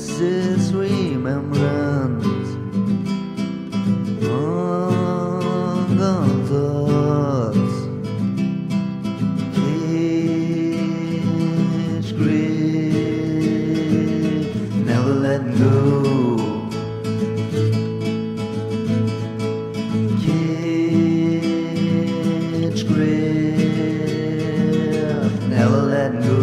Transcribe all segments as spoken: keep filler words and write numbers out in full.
is remembrance. Long gone thoughts, cage grip, never letting go. Cage grip, never letting go.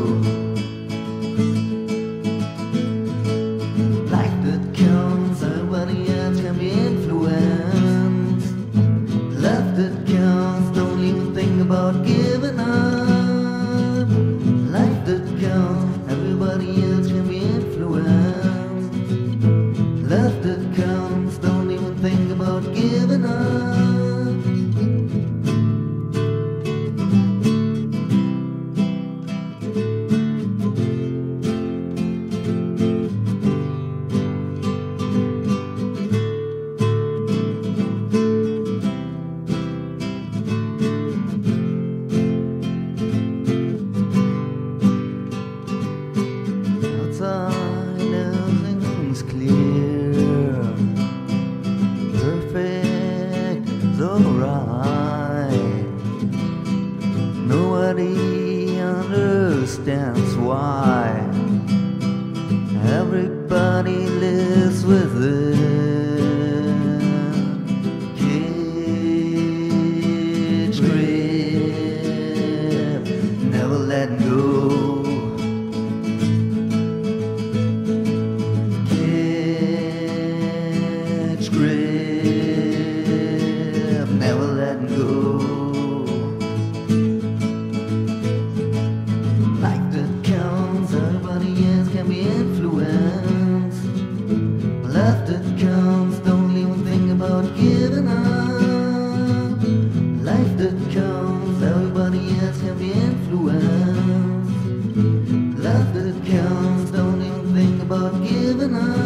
Life that counts, everybody else can be influenced. Love that counts, don't even think about giving up. Life that counts, everybody else can be influenced. Love that counts, don't even think about giving up. Outside everything's clear, perfect is alright. Nobody understands why. Everybody lives within cage grip, never letting go. Grip, never letting go. Life that counts, everybody else can be influenced. Love that counts, don't even think about giving up. Life that counts, everybody else can be influenced. Love that counts, don't even think about giving up.